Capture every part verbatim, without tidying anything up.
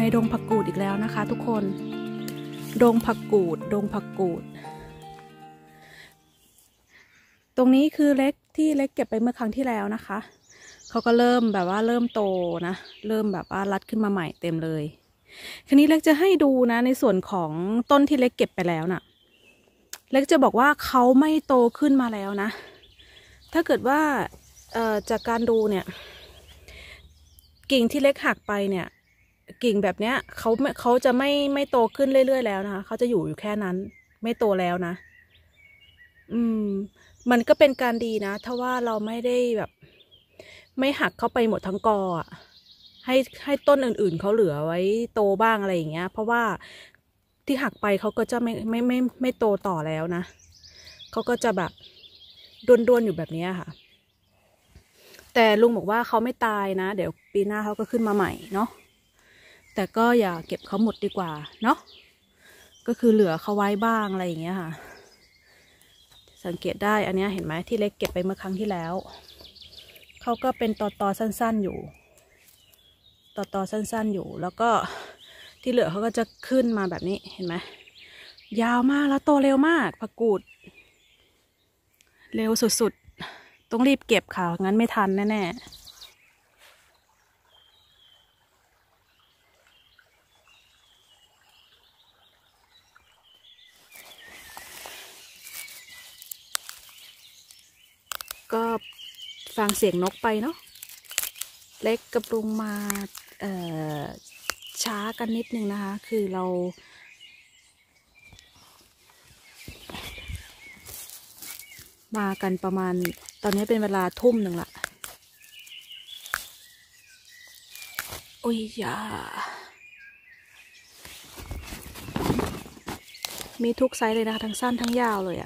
ในดงผักกูดอีกแล้วนะคะทุกคนดงผักกูดดงผักกูดตรงนี้คือเล็กที่เล็กเก็บไปเมื่อครั้งที่แล้วนะคะเขาก็เริ่มแบบว่าเริ่มโตนะเริ่มแบบว่ารัดขึ้นมาใหม่เต็มเลยคราวนี้เล็กจะให้ดูนะในส่วนของต้นที่เล็กเก็บไปแล้วน่ะเล็กจะบอกว่าเขาไม่โตขึ้นมาแล้วนะถ้าเกิดว่าเอ่อจากการดูเนี่ยกิ่งที่เล็กหักไปเนี่ยกิ่งแบบเนี้ยเขาเขาจะไม่ไม่โตขึ้นเรื่อยๆแล้วนะคะเขาจะอยู่อยู่แค่นั้นไม่โตแล้วนะอืมมันก็เป็นการดีนะถ้าว่าเราไม่ได้แบบไม่หักเข้าไปหมดทั้งกออ่ะให้ให้ต้นอื่นๆเขาเหลือไว้โตบ้างอะไรอย่างเงี้ยเพราะว่าที่หักไปเขาก็จะไม่ไม่ไม่ไม่โตต่อแล้วนะเขาก็จะแบบด้วนๆอยู่แบบนี้ค่ะแต่ลุงบอกว่าเขาไม่ตายนะเดี๋ยวปีหน้าเขาก็ขึ้นมาใหม่เนาะแต่ก็อย่าเก็บเขาหมดดีกว่าเนาะก็คือเหลือเขาไว้บ้างอะไรอย่างเงี้ยค่ะสังเกตได้อันนี้เห็นไหมที่เล็กเก็บไปเมื่อครั้งที่แล้วเขาก็เป็นตอตอสั้นๆอยู่ตอตอสั้นๆอยู่แล้วก็ที่เหลือเขาก็จะขึ้นมาแบบนี้เห็นไหมยาวมากแล้วโตเร็วมากผักกูดเร็วสุดๆต้องรีบเก็บค่ะงั้นไม่ทันแน่ๆก็ฟังเสียงนกไปเนาะเล็กกับลุงมาเอ่อช้ากันนิดนึงนะคะคือเรามากันประมาณตอนนี้เป็นเวลาทุ่มหนึ่งละโอ้ยยามีทุกไซส์เลยนะคะทั้งสั้นทั้งยาวเลยอะ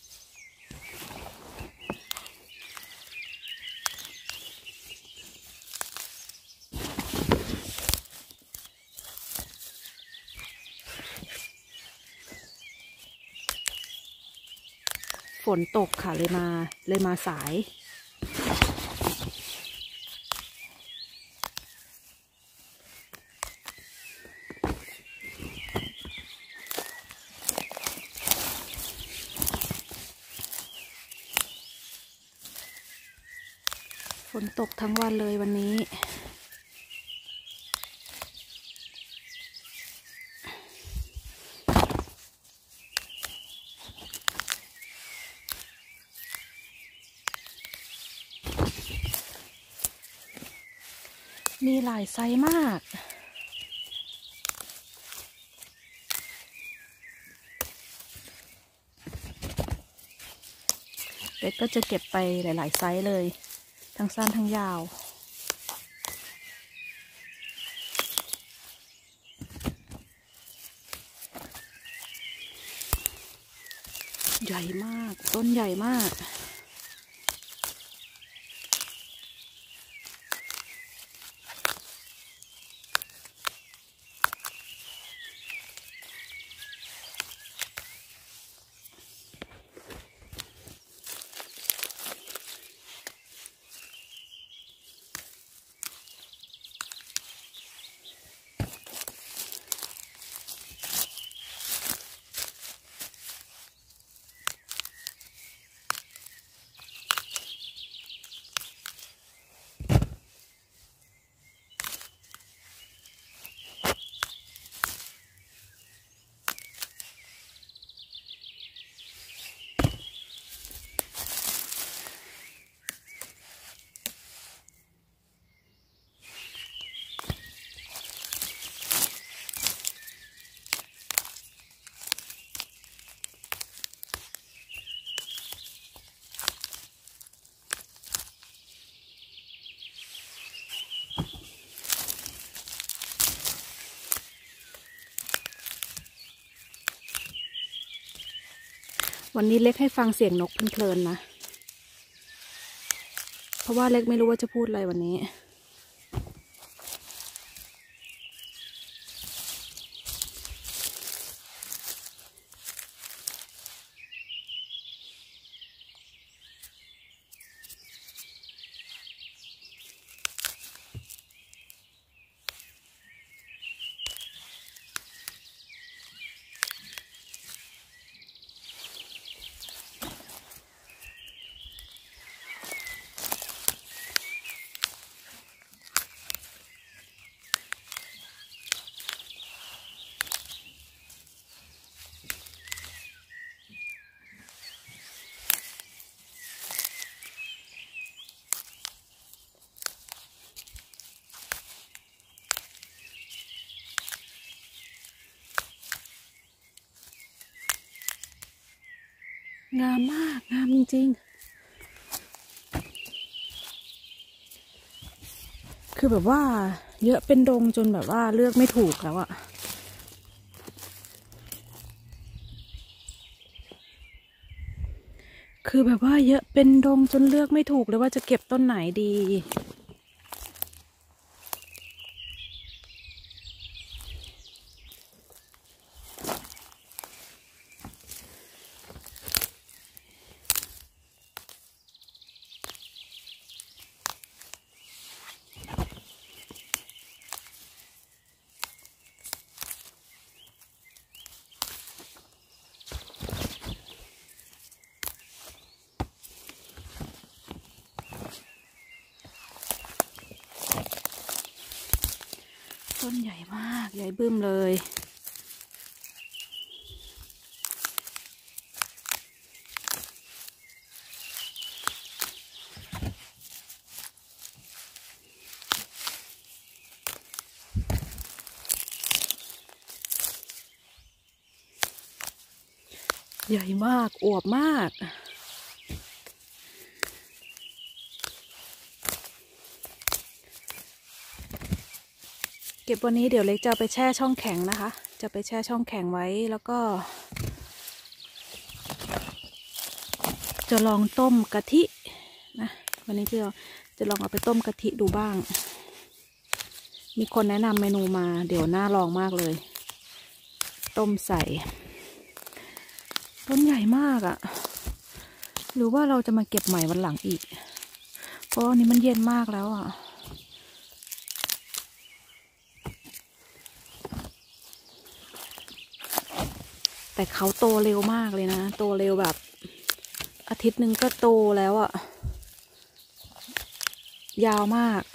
ฝนตกค่ะเลยมาเลยมาสายฝนตกทั้งวันเลยวันนี้มีหลายไซส์มากเด็กก็จะเก็บไปหลายๆไซส์เลยทั้งสั้นทั้งยาวใหญ่มากต้นใหญ่มากวันนี้เล็กให้ฟังเสียงนกเพลินๆนะเพราะว่าเล็กไม่รู้ว่าจะพูดอะไรวันนี้งามมากงามจริงๆคือแบบว่าเยอะเป็นดงจนแบบว่าเลือกไม่ถูกแล้วอะคือแบบว่าเยอะเป็นดงจนเลือกไม่ถูกเลยว่าจะเก็บต้นไหนดีต้นใหญ่มากใหญ่บึ้มเลยใหญ่มากอวบมากเก็บวันนี้เดี๋ยวเล็กจะไปแช่ช่องแข็งนะคะจะไปแช่ช่องแข็งไว้แล้วก็จะลองต้มกะทินะวันนี้จะจะลองเอาไปต้มกะทิดูบ้างมีคนแนะนำเมนูมาเดี๋ยวน่าลองมากเลยต้มใส่ต้นใหญ่มากอะ่ะหรือว่าเราจะมาเก็บใหม่วันหลังอีกเพราะอันนี้มันเย็นมากแล้วอะ่ะแต่เขาโตเร็วมากเลยนะโตเร็วแบบอาทิตย์หนึ่งก็โตแล้วอะ่ะยาวมาก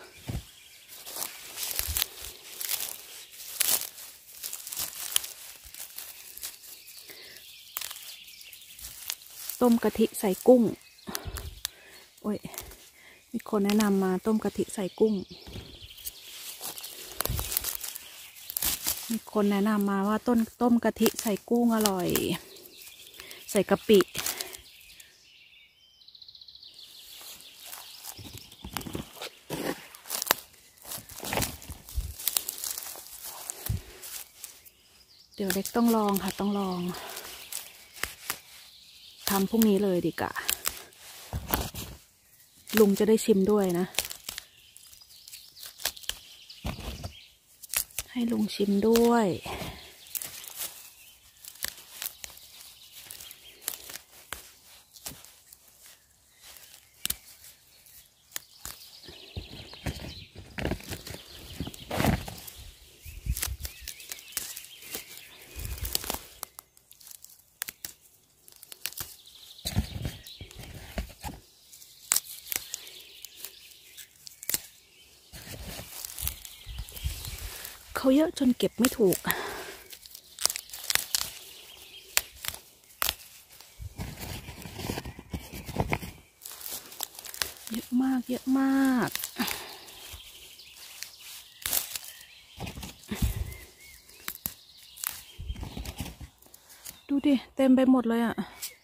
ต้มกะทิใส่กุ้งโอ้ยมีคนแนะนำมาต้มกะทิใส่กุ้งมีคนแนะนำมาว่าต้นต้มกะทิใส่กุ้งอร่อยใส่กะปิเดี๋ยวเล็กต้องลองค่ะต้องลองทำพรุ่งนี้เลยดีกว่าลุงจะได้ชิมด้วยนะให้ลุงชิมด้วยเขาเยอะจนเก็บไม่ถูกเยอะมากเยอะมากดูดิเต็มไปหมดเลยอ่ะ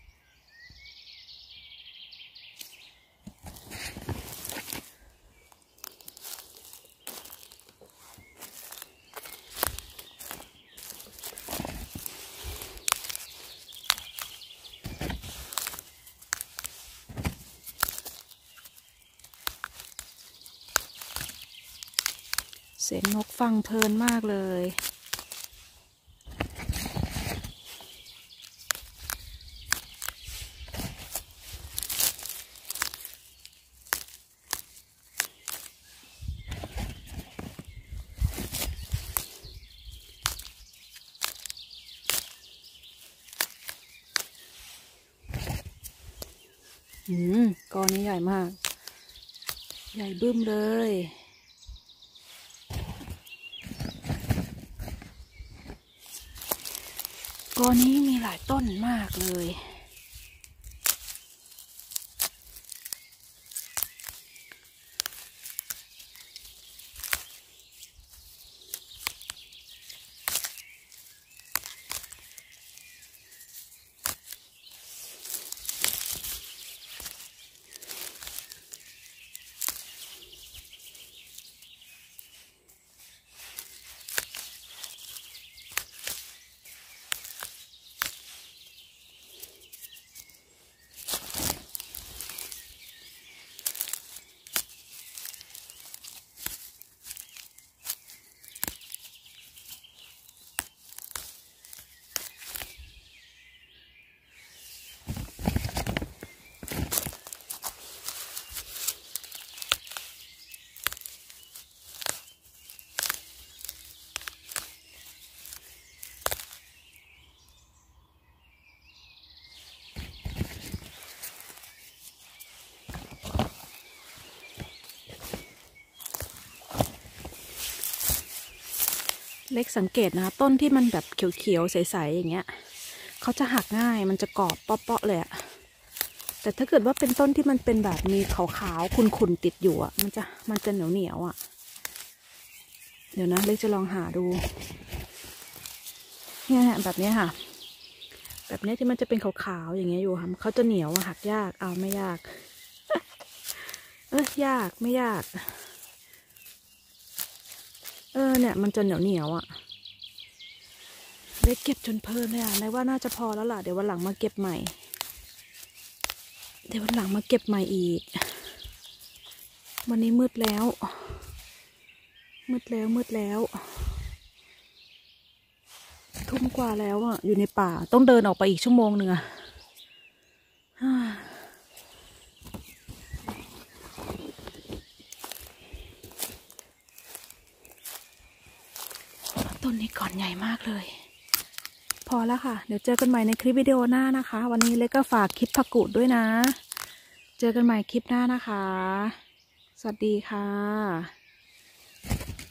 เสียงนกฟังเพลินมากเลยอืมกอนี้ใหญ่มากใหญ่บึ้มเลยกอนี้มีหลายต้นมากเลยล็กสังเกตนะคะต้นที่มันแบบเขียวๆใสๆอย่างเงี้ยเขาจะหักง่ายมันจะกรอบเปาะๆเลยอะแต่ถ้าเกิดว่าเป็นต้นที่มันเป็นแบบมีขาวๆขุ่นๆติดอยู่อะมันจะมันจะเหนียวๆอะเดี๋ยวนะเล็กจะลองหาดูเนี่ยแบบนี้ค่ะแบบนี้ที่มันจะเป็นขาวๆอย่างเงี้ยอยู่ค่ะเขาจะเหนียวหักยากเอาไม่ยากเออยากไม่ยากเออเนี่ยมันจะเหนียวเหนียวอ่ะเล็กเก็บจนเพลินเลยอ่ะในว่าน่าจะพอแล้วล่ะเดี๋ยววันหลังมาเก็บใหม่เดี๋ยววันหลังมาเก็บใหม่อีกวันนี้มืดแล้วมืดแล้วมืดแล้วทุ่มกว่าแล้วอ่ะอยู่ในป่าต้องเดินออกไปอีกชั่วโมงหนึ่งอ่ะต้นนี้ก่อนใหญ่มากเลยพอแล้วค่ะเดี๋ยวเจอกันใหม่ในคลิปวิดีโอหน้านะคะวันนี้เล็กก็ฝากคลิปผักกูดด้วยนะเจอกันใหม่คลิปหน้านะคะสวัสดีค่ะ